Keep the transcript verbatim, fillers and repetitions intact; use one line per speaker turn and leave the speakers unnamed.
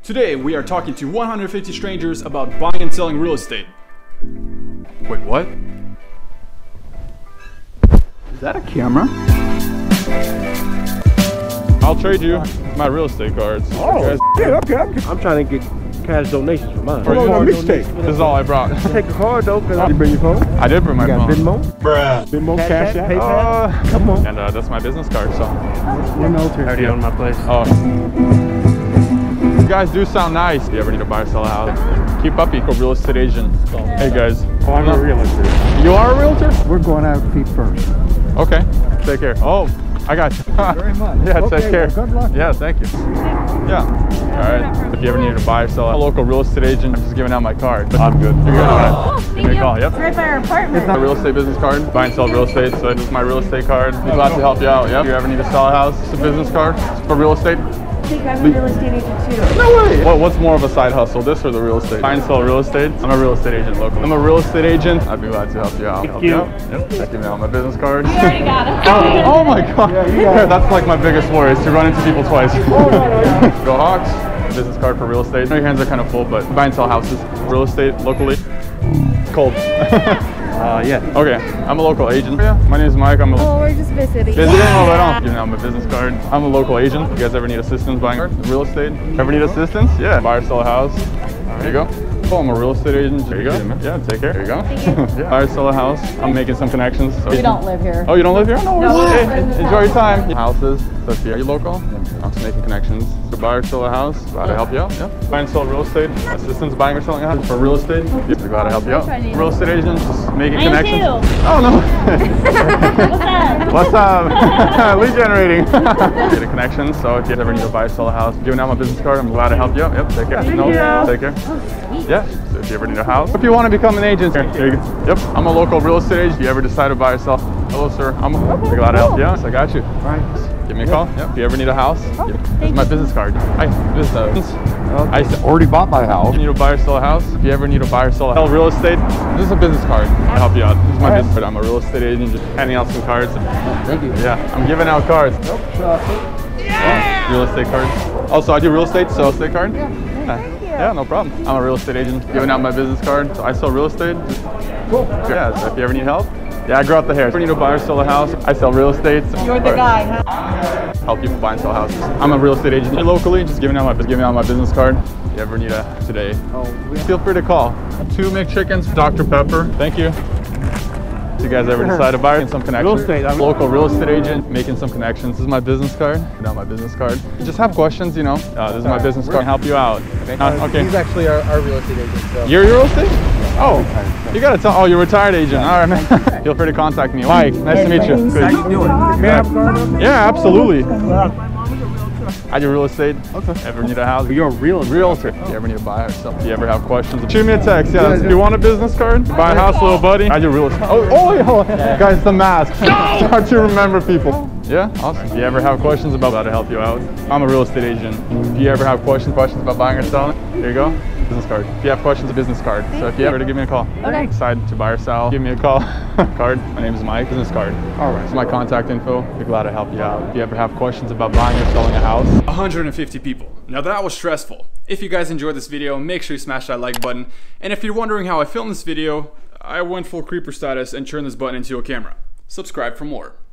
Today we are talking to one hundred fifty strangers about buying and selling real estate. Wait, what?
Is that a camera?
I'll trade you my real estate cards.
Oh,
guys.
okay, okay, okay.
I'm trying to get cash donations for mine.
Hold on, mistake.
This is all I brought.
Take a card though, cause
You bring your phone?
I did bring my
you got
phone.
Venmo,
Bruh. Venmo,
Cash
Cash
App,
App?
PayPal.
Uh,
Come on.
and uh, that's my business card, so.
We're military.
I already own my place.
Oh. You guys do sound nice. If you ever need to buy or sell a house, keep up, eco real estate agent. Hey guys.
Oh, I'm a realtor.
You are a realtor?
We're going out feet first.
Okay. Take care. Oh, I got you.
Very much.
Yeah,
Okay,
take care.
well, good luck.
Yeah, thank you. Yeah. All right. If you ever need to buy or sell a local real estate agent, I'm just giving out my card. I'm good. You're good. All right.
Oh, thank
Give me
you.
a call. Yep.
It's right by our apartment.
It's not a real estate business card. Buy and sell real estate, so it's my real estate card. Be glad to help you out. Yep. If you ever need to sell a house, it's a business card. It's for real estate.
I think I'm a real estate agent too.
No way! Well, what's more of a side hustle, this or the real estate? Buy and sell real estate. I'm a real estate agent locally. I'm a real estate agent. I'd be glad to help you out. Help
you.
out. Yep. Check me out. My business card.
You already got it.
Oh, oh my god. Yeah, that's like my biggest worry is to run into people twice. Go Hawks. Business card for real estate. Your hands are kind of full, but buy and sell houses. Real estate locally. Cold.
Uh, yeah.
Okay, I'm a local agent. Yeah, my name is Mike. I'm a
Oh, we're just visiting.
visiting. Oh, right on. Giving out my business card. I'm a local agent. You guys ever need assistance buying real estate? Ever need assistance? Yeah. Buy or sell a house. There you go. Oh, I'm a real estate agent. There you go. Yeah, take care. There you go. Yeah. Buy or sell a house. I'm making some connections. So
We don't live here.
Oh, you don't live here? No,
No.
worries. Hey, enjoy your time. Houses. So if you're local, I'm just making connections. To buy or sell a house, glad to help you out. Yeah. Buy and sell real estate. Assistance buying or selling a house for real estate. Yep. Glad to help you out. Real estate agent, just making
I am
connections.
too.
Oh no.
What's up?
What's up? Lead generating. Get a connection. So if you ever need to buy or sell a house, giving out my business card, I'm glad to help you out. Yep. Take care.
Thank
no,
you.
Take care.
Oh, sweet.
Yeah. So if you ever need a house, if you want to become an agent, here, here you go. Yep. I'm a local real estate agent. If you ever decide to buy or sell, hello sir. I'm
Okay,
glad to help
cool.
you out. So I got you.
Right.
Give me a call. Yep. If you ever need a house,
Oh,
yep.
thank
This is my
you.
business card. Hi. This is uh, I s-
Already bought my house.
If you need to buy or sell a house, if you ever need to buy or sell a real estate, this is a business card. I'll help you out. This is my business card. I'm a real estate agent, just handing out some cards.
Thank you.
Yeah, I'm giving out cards.
Nope. Uh,
Yeah. Real estate cards. Also, I do real estate, so real estate card. Yeah.
Thank you.
Yeah, no problem. I'm a real estate agent, giving out my business card. So I sell real estate. Just,
cool.
yeah, so if you ever need help, yeah, I grow up the hair. If you need to buy or sell a house, I sell real estate. So
You're the guy, huh?
help people buy and sell houses. I'm a real estate agent here locally, just giving out my giving out my business card. If you ever need a today,
Oh, we
feel free to call. Two McChickens, Doctor Pepper. Thank you. If you guys ever decide to buy some connections,
Real estate, I'm-
local real estate agent, making some connections. This is my business card. Not my business card. Just have questions, you know. Uh, this is my business card. Help you out. Uh, okay.
He's actually our, our real estate agent. So.
You're your real estate? Oh, you gotta tell. Oh, you're a retired agent. All right, man. Feel free to contact me. Mike, nice to meet you. Good.
How you doing?
May I have card? Yeah, absolutely. I do real estate. Okay. Ever need a house?
You're a real
Realtor. If you ever need to buy or something, if you ever have questions, shoot me a text. Yeah, if you want a business card, buy a house, little buddy. I do real estate. Oh, oh, wait, hold on. Guys, the mask. It's hard to remember people. Yeah, awesome. If you ever have questions about how to help you out, I'm a real estate agent. If you ever have questions, questions about buying or selling, there you go. Business card. If you have questions, a business card. So if you ever to give me a call,
Okay.
decide to buy or sell, give me a call. Card. My name is Mike. Business card.
All right.
It's my contact info. Be glad to help you out. If you ever have questions about buying or selling a house,
one hundred fifty people. Now that was stressful. If you guys enjoyed this video, make sure you smash that like button. And if you're wondering how I filmed this video, I went full creeper status and turned this button into a camera. Subscribe for more.